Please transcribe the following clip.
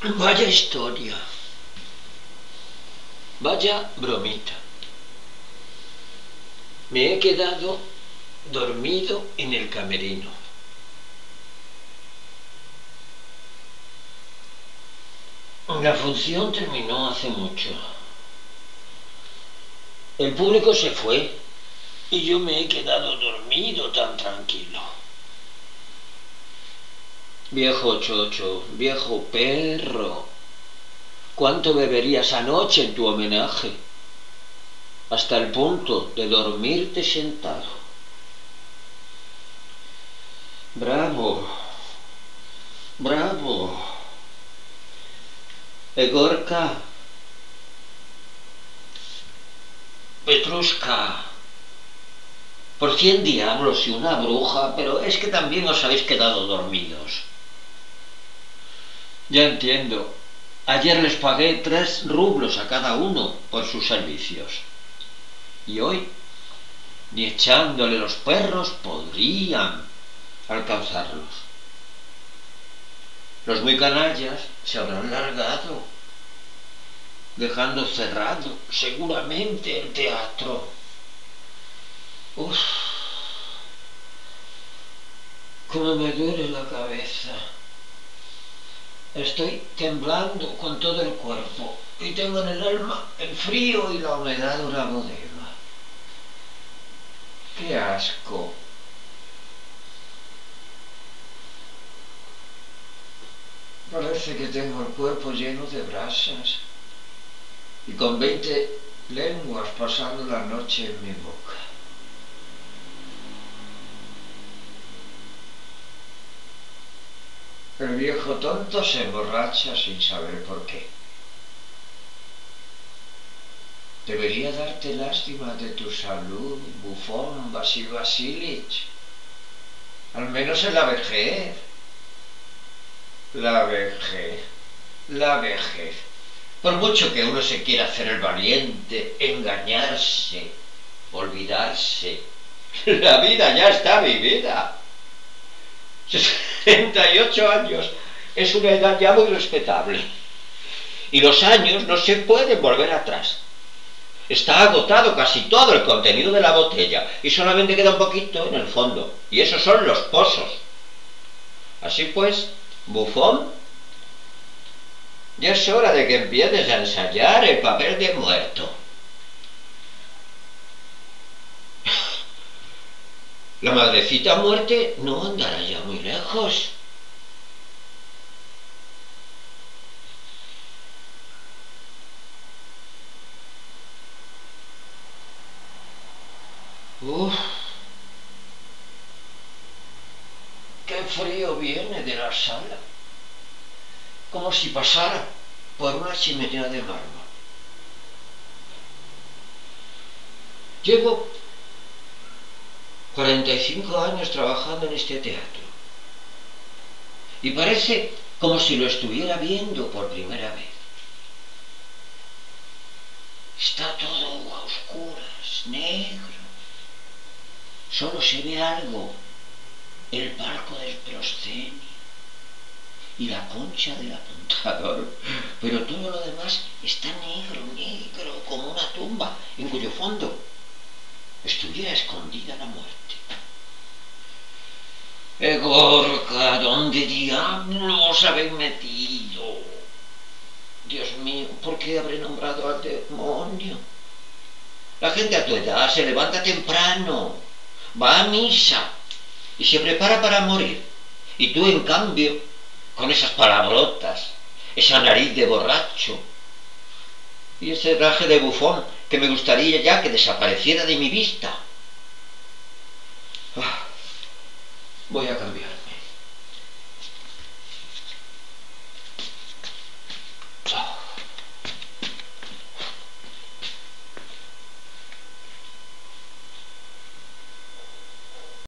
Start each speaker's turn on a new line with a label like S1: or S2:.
S1: Vaya historia. Vaya bromita. Me he quedado dormido en el camerino. La función terminó hace mucho. El público se fue y yo me he quedado dormido tan tranquilo. Viejo chocho, viejo perro, ¿cuánto beberías anoche en tu homenaje? Hasta el punto de dormirte sentado. Bravo, bravo. Egorka, Petrushka, por 100 diablos y una bruja, pero es que también os habéis quedado dormidos. Ya entiendo. Ayer les pagué 3 rublos a cada uno por sus servicios. Y hoy, ni echándole los perros, podrían alcanzarlos. Los muy canallas se habrán largado, dejando cerrado seguramente el teatro. Uf, cómo me duele la cabeza. Estoy temblando con todo el cuerpo y tengo en el alma el frío y la humedad de una bodega. ¡Qué asco! Parece que tengo el cuerpo lleno de brasas y con 20 lenguas pasando la noche en mi boca. El viejo tonto se emborracha sin saber por qué. Debería darte lástima de tu salud, bufón, Vasil Vasilich. Al menos en la vejez. La vejez. La vejez. Por mucho que uno se quiera hacer el valiente, engañarse, olvidarse, la vida ya está vivida. 68 años es una edad ya muy respetable. Y los años no se pueden volver atrás. Está agotado casi todo el contenido de la botella y solamente queda un poquito en el fondo. Y esos son los pozos. Así pues, bufón, ya es hora de que empieces a ensayar el papel de muerto. La madrecita muerte no andará ya muy lejos. Uf, qué frío viene de la sala, como si pasara por una chimenea de mármol. Llevo 45 años trabajando en este teatro y parece como si lo estuviera viendo por primera vez. Está todo a oscuras, negro. Solo se ve algo, el palco del proscenio y la concha del apuntador, pero todo lo demás está negro, negro, como una tumba en cuyo fondo estuviera escondida la muerte. Egorka, ¿dónde diablos habéis metido? Dios mío, ¿por qué habré nombrado al demonio? La gente a tu edad se levanta temprano, va a misa y se prepara para morir. Y tú, en cambio, con esas palabrotas, esa nariz de borracho y ese traje de bufón que me gustaría ya que desapareciera de mi vista. Voy a cambiar.